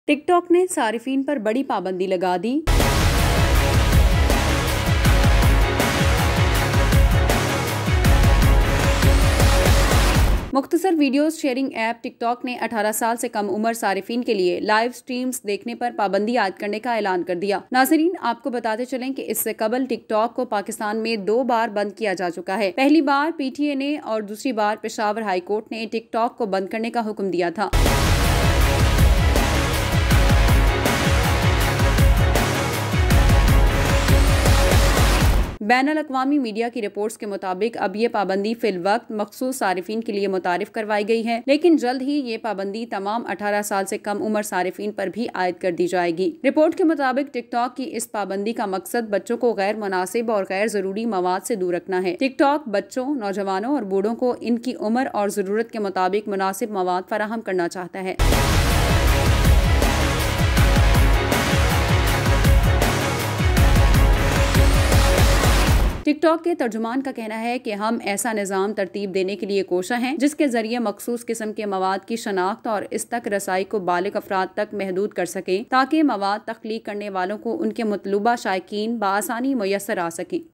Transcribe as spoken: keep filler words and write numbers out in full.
TikTok ने सारिफीन पर बड़ी पाबंदी लगा दी। मुख्तसर वीडियोस शेयरिंग ऐप टिकटॉक ने अठारह साल से कम उम्र सारिफीन के लिए लाइव स्ट्रीम्स देखने पर पाबंदी आयद करने का ऐलान कर दिया। नाज़रीन, आपको बताते चलें कि इससे कबल टिकटॉक को पाकिस्तान में दो बार बंद किया जा चुका है। पहली बार पीटीए ने और दूसरी बार पेशावर हाई कोर्ट ने टिकटॉक को बंद करने का हुक्म दिया था। बैनुल अक़वामी मीडिया की रिपोर्ट्स के मुताबिक अब ये पाबंदी फिल वक्त मखसूस सारिफीन के लिए मुतारिफ करवाई गई है, लेकिन जल्द ही ये पाबंदी तमाम अठारह साल से कम उम्र सारिफीन पर भी आयद कर दी जाएगी। रिपोर्ट के मुताबिक टिकटॉक की इस पाबंदी का मकसद बच्चों को गैर मुनासिब और गैर जरूरी मवाद से दूर रखना है। टिकटॉक बच्चों, नौजवानों और बूढ़ों को इनकी उम्र और जरूरत के मुताबिक मुनासिब मवाद फराहम करना चाहता है। टिकटॉक के तर्जुमान का कहना है कि हम ऐसा निज़ाम तरतीब देने के लिए कोशा हैं जिसके जरिए मखसूस किस्म के मवाद की शनाख्त और इस तक रसाई को बालिग अफराद तक महदूद कर सकें, ताकि मवाद तख्लीक करने वालों को उनके मतलूबा शायकीन बआसानी मुयस्सर आ सकें।